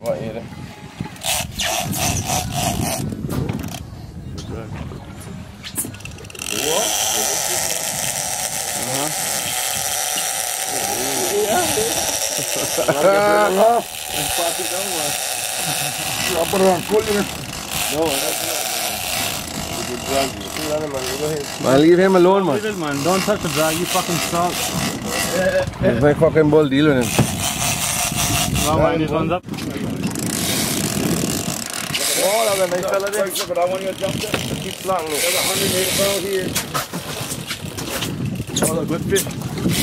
What is it? What? Man, leave him alone, man. Man, don't touch the drag, you fucking salt. It's my fucking bull deal with him. Wrong one, this one's up. Oh, that's a nice fella there. Look at that one you jumped there. Keep flying. There's 180 pounds here. Oh, a good fish.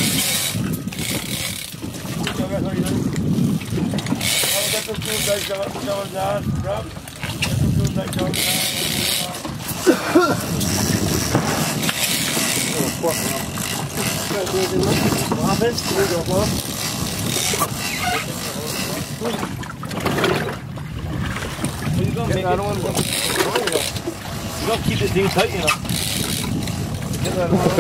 Get some tools like that. Grab. Get some tools like that. Oh, fuck. What happened? Here you go, Bob. You gotta make it. You gotta keep this thing tight, you know. Get that one.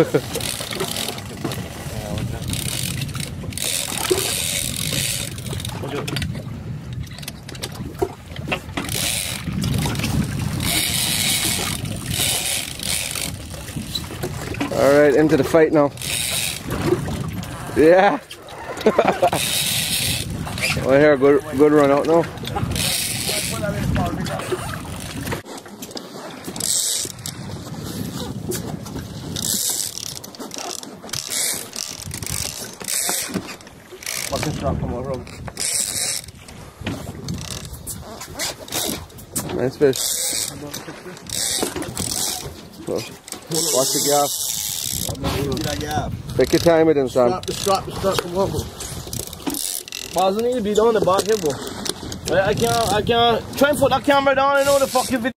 All right, into the fight now. Yeah. Well, here, good run out now. Fucking strap from over. Nice fish. Watch the gap. Take your time with him, son. Strap from over. Balls need to be down the back here, bro. I can't try and put that camera down and know the fucking video.